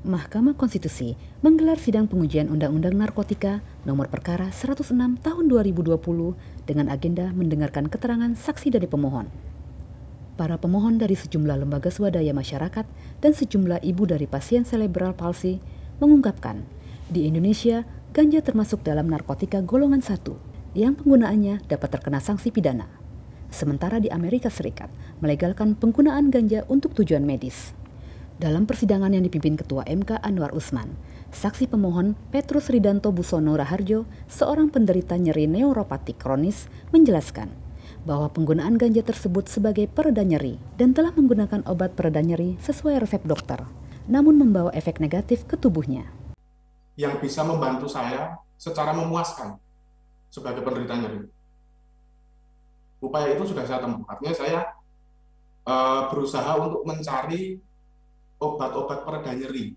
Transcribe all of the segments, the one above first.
Mahkamah Konstitusi menggelar sidang pengujian Undang-Undang Narkotika Nomor Perkara 106 Tahun 2020 dengan agenda mendengarkan keterangan saksi dari pemohon. Para pemohon dari sejumlah lembaga swadaya masyarakat dan sejumlah ibu dari pasien cerebral palsy mengungkapkan, di Indonesia ganja termasuk dalam narkotika golongan 1 yang penggunaannya dapat terkena sanksi pidana. Sementara di Amerika Serikat melegalkan penggunaan ganja untuk tujuan medis. Dalam persidangan yang dipimpin Ketua MK Anwar Usman, saksi pemohon Petrus Ridanto Busono Raharjo, seorang penderita nyeri neuropatik kronis, menjelaskan bahwa penggunaan ganja tersebut sebagai pereda nyeri dan telah menggunakan obat pereda nyeri sesuai resep dokter, namun membawa efek negatif ke tubuhnya. Yang bisa membantu saya secara memuaskan sebagai penderita nyeri. Upaya itu sudah saya tempuh. Artinya saya berusaha untuk mencari obat-obat pereda nyeri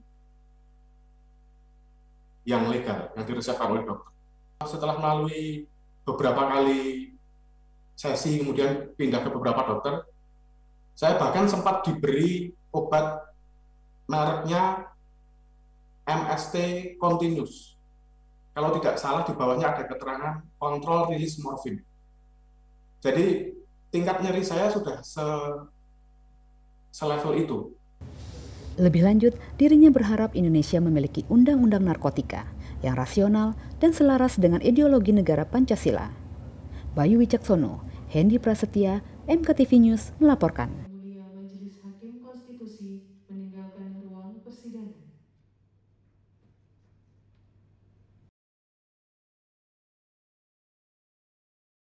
yang legal, yang diresepkan oleh dokter. Setelah melalui beberapa kali sesi, kemudian pindah ke beberapa dokter, saya bahkan sempat diberi obat mereknya MST Continuous. Kalau tidak salah, di bawahnya ada keterangan kontrol rilis morfin. Jadi tingkat nyeri saya sudah selevel itu. Lebih lanjut, dirinya berharap Indonesia memiliki undang-undang narkotika yang rasional dan selaras dengan ideologi negara Pancasila. Bayu Wicaksono, Hendy Prasetya, MKTV News melaporkan.